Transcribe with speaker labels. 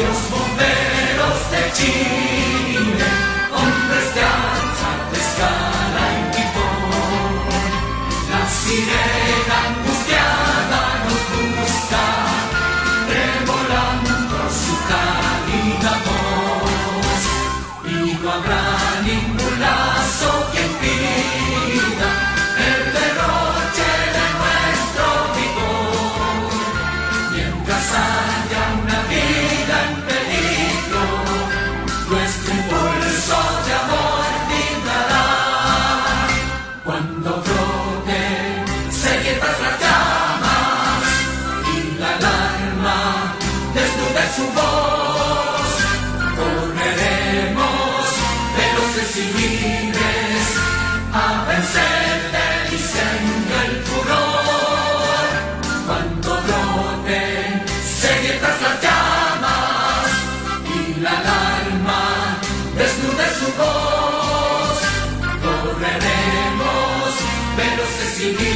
Speaker 1: Los bomberos de Chile, hombres de alta escala y pibón, la sirena angustiada nos busca, revolando su cálida voz, y no habrá ningún lazo que impida el derroche de nuestro vigor, mientras haya una vida en peligro, nuestro impulso de amor vibrará. Cuando brote, seguir tras las llamas y la alarma desnude su voz, correremos veloces y libres a vencer del incendio el furor. Cuando brote, seguir tras las llamas y la alarma desnude su voz, correremos veloces y libres